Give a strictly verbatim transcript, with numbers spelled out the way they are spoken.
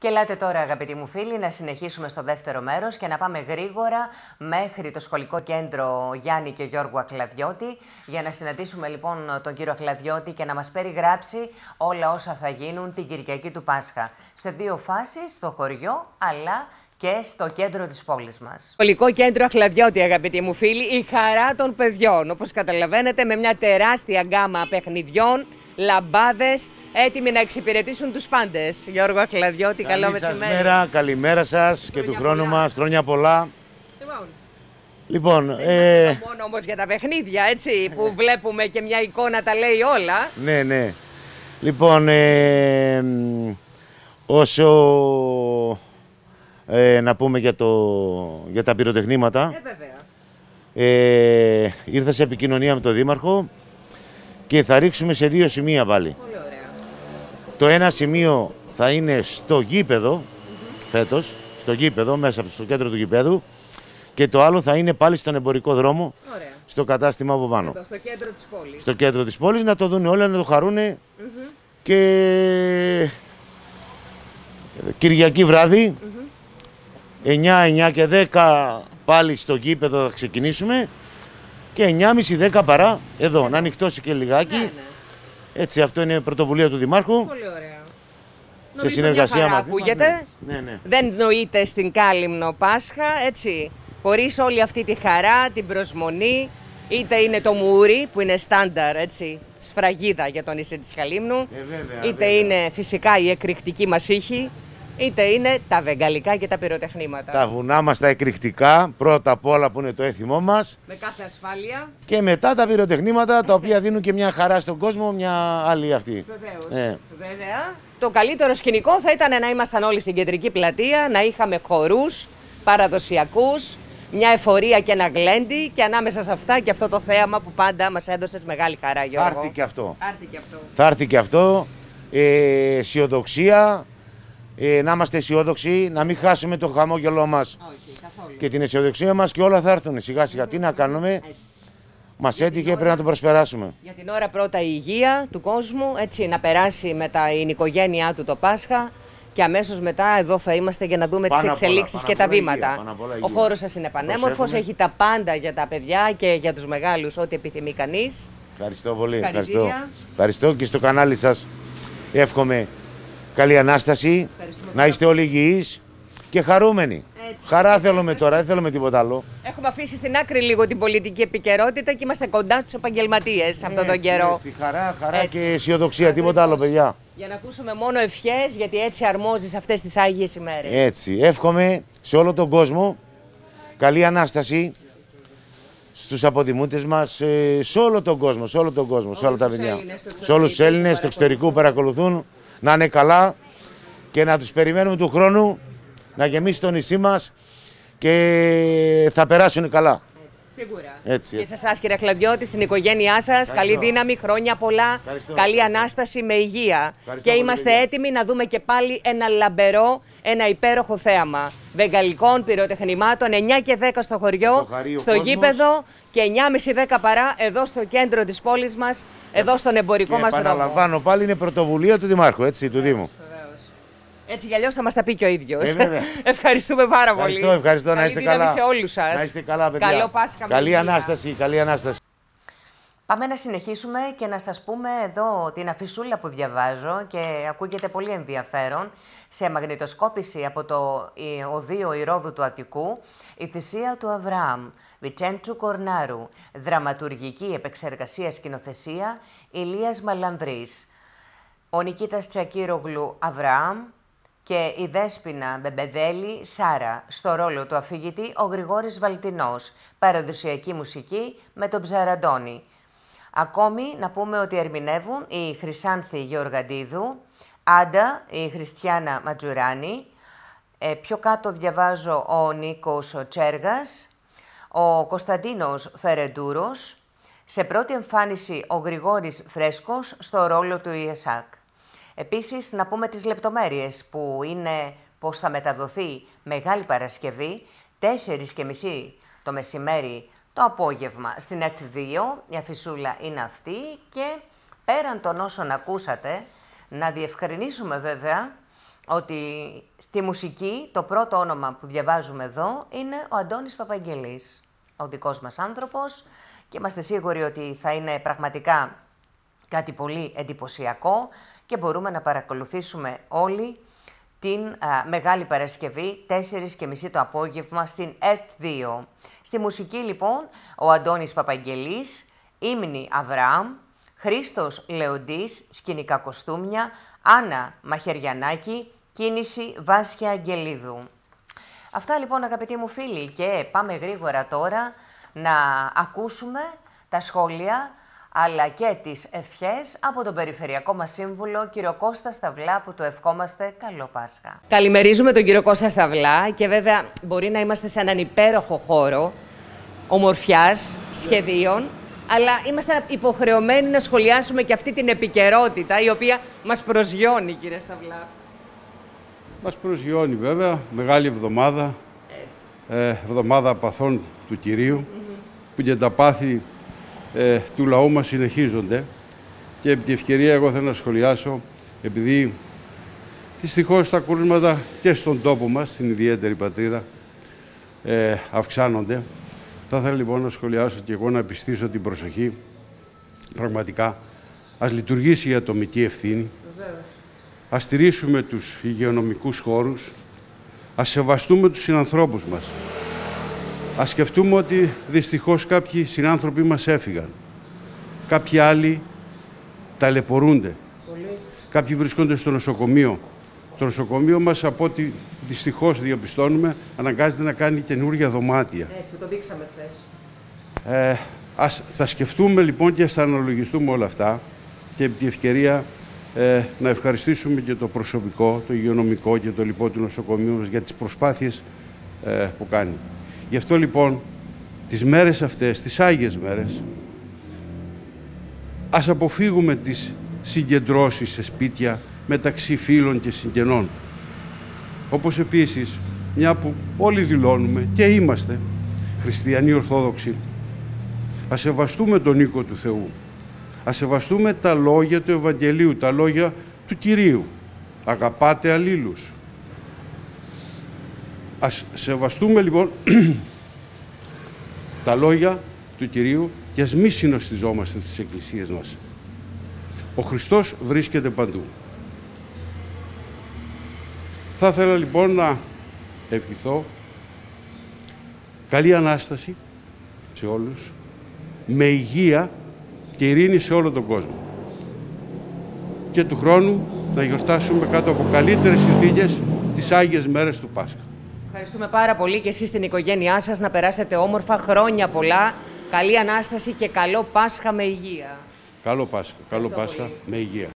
Και ελάτε τώρα, αγαπητοί μου φίλοι, να συνεχίσουμε στο δεύτερο μέρος και να πάμε γρήγορα μέχρι το σχολικό κέντρο Γιάννη και Γιώργου Αχλαδιώτη για να συναντήσουμε λοιπόν τον κύριο Αχλαδιώτη και να μας περιγράψει όλα όσα θα γίνουν την Κυριακή του Πάσχα. Σε δύο φάσεις, στο χωριό αλλά και στο κέντρο της πόλης μας. Σχολικό κέντρο Αχλαδιώτη, αγαπητοί μου φίλοι, η χαρά των παιδιών. Όπως καταλαβαίνετε, με μια τεράστια γκάμα παιχνιδιών, λαμπάδες, έτοιμοι να εξυπηρετήσουν τους πάντες. Γιώργο Αχλαδιώτη, καλό μεσημέρι. Καλημέρα, καλημέρα σας και του χρόνου μας. Χρόνια πολλά. Λοιπόν, δεν ε... είναι μόνο όμως για τα παιχνίδια, έτσι, που βλέπουμε και μια εικόνα τα λέει όλα. Ναι, ναι. Λοιπόν, ε... όσο ε, να πούμε για, το... για τα πυροτεχνήματα, Ε, βέβαια. Ε... ήρθα σε επικοινωνία με τον Δήμαρχο και θα ρίξουμε σε δύο σημεία πάλι. Πολύ ωραία. Το ένα σημείο θα είναι στο γήπεδο, mm-hmm. φέτος, στο γήπεδο, μέσα στο κέντρο του γηπέδου, και το άλλο θα είναι πάλι στον εμπορικό δρόμο, ωραία. Στο κατάστημα από πάνω. Εδώ, στο κέντρο της πόλης. Στο κέντρο της πόλης, να το δουν όλοι, να το χαρούνε mm-hmm. και Κυριακή βράδυ, mm-hmm. εννιά, εννιά και δέκα πάλι στο γήπεδο θα ξεκινήσουμε. Και εννιά και μισή δέκα παρά εδώ, να ανοιχτώσει και λιγάκι. Ναι, ναι. Έτσι, αυτό είναι πρωτοβουλία του Δημάρχου. Πολύ ωραία. Σε συνεργασία μαζί ακούγεται. Ναι, ναι. Δεν νοείται στην Κάλυμνο Πάσχα, έτσι. Χωρίς όλη αυτή τη χαρά, την προσμονή. Είτε είναι το μούρι που είναι στάνταρ, έτσι, σφραγίδα για το νησί της Καλύμνου. Ε, βέβαια, είτε βέβαια. είναι φυσικά η εκρηκτική μας ήχη. Είτε είναι τα βεγγαλικά και τα πυροτεχνήματα. Τα βουνά μας τα εκρηκτικά, πρώτα απ' όλα που είναι το έθιμό μας. Με κάθε ασφάλεια. Και μετά τα πυροτεχνήματα, τα οποία δίνουν και μια χαρά στον κόσμο, μια άλλη αυτή. Βεβαίως. Ε. Βέβαια. Το καλύτερο σκηνικό θα ήταν να ήμασταν όλοι στην κεντρική πλατεία, να είχαμε χορούς, παραδοσιακούς, μια εφορία και ένα γλέντι και ανάμεσα σε αυτά και αυτό το θέαμα που πάντα μας έδωσες μεγάλη χαρά, Γιώργο. Θα έρθει και αυτό. Θα έρθει και αυτό. Θα έρθει και αυτό. Ε, αισιοδοξία. Ε, να είμαστε αισιόδοξοι, να μην χάσουμε το χαμόγελό μας. Όχι, καθόλου. Και την αισιοδοξία μας και όλα θα έρθουν σιγά σιγά. Τι να κάνουμε, έτσι. Μας για έτυχε, ώρα... πρέπει να το προσπεράσουμε. Για την ώρα πρώτα η υγεία του κόσμου, έτσι, να περάσει με την οικογένειά του το Πάσχα και αμέσως μετά εδώ θα είμαστε για να δούμε πάνω τις εξελίξεις και τα βήματα. Υγεία, Ο χώρος σας είναι πανέμορφος, έχει τα πάντα για τα παιδιά και για τους μεγάλους, ό,τι επιθυμεί κανείς. Ευχαριστώ πολύ, ευχαριστώ. Ευχαριστώ και στο κανάλι σας εύχομαι καλή Ανάσταση, να είστε όλοι υγιείς και χαρούμενοι. Έτσι. Χαρά θέλουμε τώρα, δεν θέλουμε τίποτα άλλο. Έχουμε αφήσει στην άκρη λίγο την πολιτική επικαιρότητα και είμαστε κοντά στους επαγγελματίες αυτόν τον καιρό. Έτσι, χαρά, χαρά έτσι. Και αισιοδοξία, έτσι. Τίποτα άλλο, παιδιά. Για να ακούσουμε μόνο ευχές, γιατί έτσι αρμόζει σε αυτές τις Άγιες ημέρες. Έτσι, εύχομαι σε όλο τον κόσμο καλή Ανάσταση στους αποδημούτες μας, σε όλο τον κόσμο, σε όλο τον κόσμο, όλους σε όλα τα παιδιά. Σε όλους τους Έλληνες του εξωτερικού που παρακολουθούν. Να είναι καλά και να τους περιμένουμε του χρόνου να γεμίσει το νησί μας και θα περάσουν καλά. Έτσι, σίγουρα. Έτσι, έτσι. Και σε εσάς, κύριε Αχλαδιώτη, στην οικογένειά σας, ευχαριστώ. Καλή δύναμη, χρόνια πολλά, ευχαριστώ. Καλή ευχαριστώ. Ανάσταση με υγεία. Ευχαριστώ και είμαστε πολύ, έτοιμοι να δούμε και πάλι ένα λαμπερό, ένα υπέροχο θέαμα βεγγαλικών πυροτεχνημάτων, εννιά και δέκα στο χωριό, στο γήπεδο και εννιά και μισή δέκα παρά εδώ στο κέντρο της πόλης μας, εδώ στον εμπορικό και μας δρόμο. Επαναλαμβάνω πάλι, είναι πρωτοβουλία του Δημάρχου, έτσι, του Δήμου. Έτσι κι αλλιώς θα μας τα πει και ο ίδιος. Ε, ευχαριστούμε πάρα πολύ. Ευχαριστώ, ευχαριστώ. Να είστε καλά. Σε όλους σας. Να είστε καλά, παιδιά. Καλό Πάσχα. Καλή Ανάσταση, καλή Ανάσταση. Πάμε να συνεχίσουμε και να σας πούμε εδώ την αφισούλα που διαβάζω και ακούγεται πολύ ενδιαφέρον. Σε μαγνητοσκόπηση από το Οδείο Ηρώδου του Αττικού, η θυσία του Αβραάμ, Βιτσέντσου Κορνάρου, δραματουργική επεξεργασία σκηνοθεσία, Ηλίας Μαλανδρής. Ο Νικήτας Τσακίρογλου Αβραάμ και η Δέσποινα Μπεμπεδέλη Σάρα. Στο ρόλο του αφηγητή ο Γρηγόρης Βαλτινός. Παραδοσιακή μουσική με τον Ψαραντώνη. Ακόμη να πούμε ότι ερμηνεύουν η Χρυσάνθη Γεωργαντίδου, Άντα η Χριστιάνα Ματζουράνη, ε, πιο κάτω διαβάζω ο Νίκος Τσέργας, ο Κωνσταντίνος Φερεντούρος, σε πρώτη εμφάνιση ο Γρηγόρης Φρέσκος στο ρόλο του Ιεσάκ. Επίσης, να πούμε τις λεπτομέρειες που είναι πώς θα μεταδοθεί Μεγάλη Παρασκευή, τέσσερις και μισή το μεσημέρι το απόγευμα στην ΕΤ δύο, η αφισούλα είναι αυτή και πέραν των όσων ακούσατε, να διευκρινίσουμε βέβαια ότι στη μουσική το πρώτο όνομα που διαβάζουμε εδώ είναι ο Αντώνης Παπαγγελής, ο δικός μας άνθρωπος, και είμαστε σίγουροι ότι θα είναι πραγματικά κάτι πολύ εντυπωσιακό και μπορούμε να παρακολουθήσουμε όλοι την α, Μεγάλη Παρασκευή, τέσσερις και μισή το απόγευμα, στην ΕΡΤ δύο. Στη μουσική, λοιπόν, ο Αντώνης Παπαγγελής, ύμνη Αβραάμ, Χρήστος Λεοντής, σκηνικά κοστούμια, Άννα Μαχαιριανάκη, κίνηση Βάσια Αγγελίδου. Αυτά, λοιπόν, αγαπητοί μου φίλοι, και πάμε γρήγορα τώρα να ακούσουμε τα σχόλια αλλά και τις ευχές από τον Περιφερειακό μας Σύμβουλο, κύριο Κώστα Σταυλά, που του ευχόμαστε καλό Πάσχα. Καλημερίζουμε τον κύριο Κώστα Σταυλά και βέβαια μπορεί να είμαστε σε έναν υπέροχο χώρο ομορφιάς, σχεδίων, αλλά είμαστε υποχρεωμένοι να σχολιάσουμε και αυτή την επικαιρότητα η οποία μας προσγειώνει, κύριε Σταυλά. Μας προσγειώνει βέβαια, μεγάλη εβδομάδα, ε, εβδομάδα παθών του Κυρίου, mm-hmm. που και τα πάθη ε, του λαού μας συνεχίζονται, και επί τη ευκαιρία εγώ θέλω να σχολιάσω, επειδή δυστυχώς τα κρούσματα και στον τόπο μας, στην ιδιαίτερη πατρίδα, ε, αυξάνονται. Θα ήθελα λοιπόν να σχολιάσω και εγώ, να επιστήσω την προσοχή, πραγματικά, ας λειτουργήσει η ατομική ευθύνη, ας στηρίσουμε τους υγειονομικούς χώρους, ας σεβαστούμε τους συνανθρώπους μας. Ας σκεφτούμε ότι δυστυχώς κάποιοι συνάνθρωποι μας έφυγαν. Κάποιοι άλλοι ταλαιπωρούνται. Πολύ. Κάποιοι βρίσκονται στο νοσοκομείο. Το νοσοκομείο μας, από ό,τι δυστυχώς διαπιστώνουμε, αναγκάζεται να κάνει καινούργια δωμάτια. Έτσι, το δείξαμε χθες. Ε, ας θα σκεφτούμε λοιπόν και θα αναλογιστούμε όλα αυτά, και επί τη ευκαιρία ε, να ευχαριστήσουμε και το προσωπικό, το υγειονομικό και το λοιπό του νοσοκομείου μας για τις προσπάθειες ε, που κάνει. Γι' αυτό λοιπόν τις μέρες αυτές, τις Άγιες μέρες, ας αποφύγουμε τις συγκεντρώσεις σε σπίτια μεταξύ φίλων και συγγενών. Όπως επίσης, μια που όλοι δηλώνουμε και είμαστε χριστιανοί Ορθόδοξοι, ας σεβαστούμε τον οίκο του Θεού. Ας σεβαστούμε τα λόγια του Ευαγγελίου, τα λόγια του Κυρίου. Αγαπάτε αλλήλους. Ας σεβαστούμε λοιπόν τα λόγια του Κυρίου και ας μη συνοστιζόμαστε στις εκκλησίες μας. Ο Χριστός βρίσκεται παντού. Θα ήθελα λοιπόν να ευχηθώ καλή Ανάσταση σε όλους, με υγεία και ειρήνη σε όλο τον κόσμο. Και του χρόνου να γιορτάσουμε κάτω από καλύτερες συνθήκες τις Άγιες μέρες του Πάσχα. Ευχαριστούμε πάρα πολύ και εσείς την οικογένειά σας, να περάσετε όμορφα, χρόνια πολλά, καλή Ανάσταση και καλό Πάσχα με υγεία. Καλό Πάσχα, καλό Πάσχα με υγεία.